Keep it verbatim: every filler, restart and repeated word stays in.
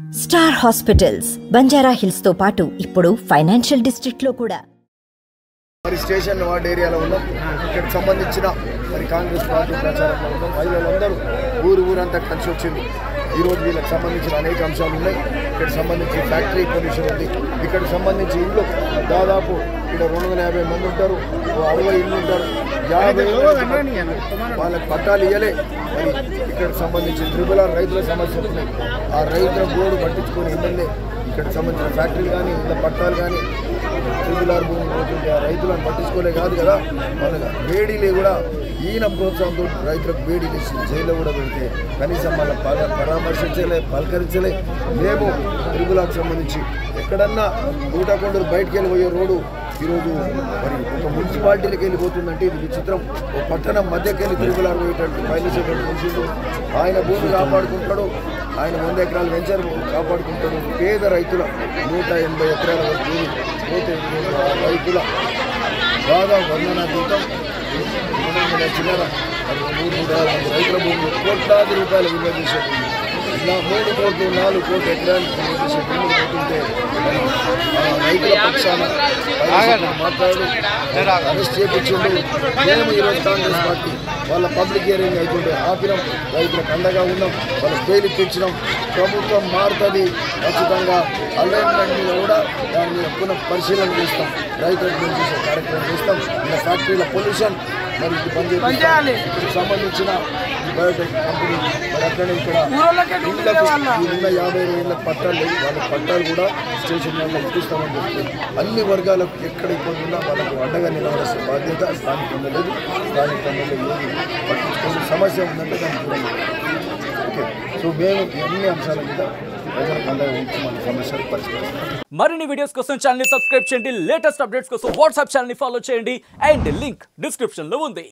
Star hospitals Banjara hills తో పాటు ఇప్పుడు ఫైనాన్షియల్ డిస్ట్రిక్ట్ లో కూడా మరి స్టేషన్ వార్డ్ ఏరియాలో ఉన్నాం. ఇక్కడికి సంబంధించిన మరి కాంగ్రెస్ పార్టీ ప్రచారంలో ఉన్నాం. మహిళలందరూ ఊరు ఊరంతా కలిసి వచ్చింది. ఈరోజు వీళ్ళకి సంబంధించిన అనేక అంశాలు ఉన్నాయి. ఇక్కడికి సంబంధించి ఫ్యాక్టరీ పొల్యూషన్ ఉంది. ఇక్కడికి సంబంధించి ఇళ్ళు దాదాపు ఇక్కడ రెండు వందల యాభై మంది ఉంటారు, అరవై ఇళ్ళు ఉంటారు. యాభై వాళ్ళకి పట్టాలు ఇవ్వలే. మరి ఇక్కడికి సంబంధించి ట్రిపుల్ ఆర్ రైతుల సమస్యలు ఉన్నాయి. ఆ రైతుల గోడు పట్టించుకొని ఎమ్మెల్యే ఇక్కడికి సంబంధించిన ఫ్యాక్టరీలు కానీ ఇళ్ళ పట్టాలు కానీ ట్రిపుల్ ఆర్ భూమి పోతుంటే ఆ రైతులను పట్టించుకోలే కాదు కదా. వాళ్ళ బేడీలే కూడా ఈయన ప్రోత్సాహంతో రైతులకు బేడీలు ఇచ్చి జైల్లో కూడా పెడితే కనీసం వాళ్ళ పరామర్శించలే, పలకరించలే. మేము ట్రిపుల్ సంబంధించి ఎక్కడన్నా ఊటకొండలు బయటికి వెళ్ళిపోయే రోడ్డు ఈరోజు మరి ఒక మున్సిపాలిటీలకు వెళ్ళిపోతుందంటే ఇది విచిత్రం. ఒక పట్టణం మధ్యకి వెళ్ళి ట్రిపుల్ ఆర్ పోయేటట్టు పైలసేటట్టు మనుషులు ఆయన భూమి కాపాడుకుంటాడు. ఆయన వంద ఎకరాలు వెంచర్ కాపాడుకుంటాడు. పేద రైతుల నూట ఎనభై ఎకరాల భూమి పోతే రైతుల దాదాపు వందనాతీతం చిల్లర మూడు మూడు రైతుల భూములు కోట్లాది రూపాయలు విలువ చేసే భూమి ఇలా మూడు కోట్లు నాలుగు కోట్లు ఎకరానికి విలువ చేసే భూములు పోతుంటే రైతుల పక్షాన మాట్లాడు అరెస్ట్ చేయించిండు. మేము ఈరోజు కాంగ్రెస్ పార్టీ వాళ్ళ పబ్లిక్ హియరింగ్ అవుతుంటే ఆపినాం, రైతులకు అండగా ఉన్నాం, వాళ్ళ బెయిల్ ఇప్పించినాం. ప్రభుత్వం మారుతుంది ఖచ్చితంగా. అలైన్మెంట్ మీద కూడా దాని మీద పునః పరిశీలన చేస్తాం. రైతులకు మేము చేసే కార్యక్రమం చేస్తాం. ఇలా ఫ్యాక్టరీల పొల్యూషన్ మరి ఇది పనిచేయాలి. ఇప్పుడు సంబంధించిన బయోటెక్ కంపెనీ మరి అట్లనే ఇక్కడ ఉన్న యాభై ఏళ్ళ పట్టాలు లేవు. వాళ్ళ పట్టాలు కూడా స్టేషన్ వల్ల ఇప్పిస్తామని చెప్తే అన్ని వర్గాలకు ఎక్కడ ఇబ్బంది ఉన్నా వాళ్ళకు అండగా నిలబడాల్సిన బాధ్యత స్థానిక ఉండలేదు. స్థానిక ఏది పట్టించుకునే సమస్య ఉందంటే దానికి కూడా ఓకే. సో మేము అన్ని అంశాల మీద ప్రజలకు అండగా ఉంచి మన సమస్యలు పరిష్కరిస్తాం. మరిన్ని వీడియోస్ కోసం ఛానల్ ని సబ్స్క్రైబ్ చేయండి. లేటెస్ట్ అప్డేట్స్ కోసం వాట్సాప్ ఛానల్ ని ఫాలో చేయండి. అండ్ లింక్ డిస్క్రిప్షన్ లో ఉంది.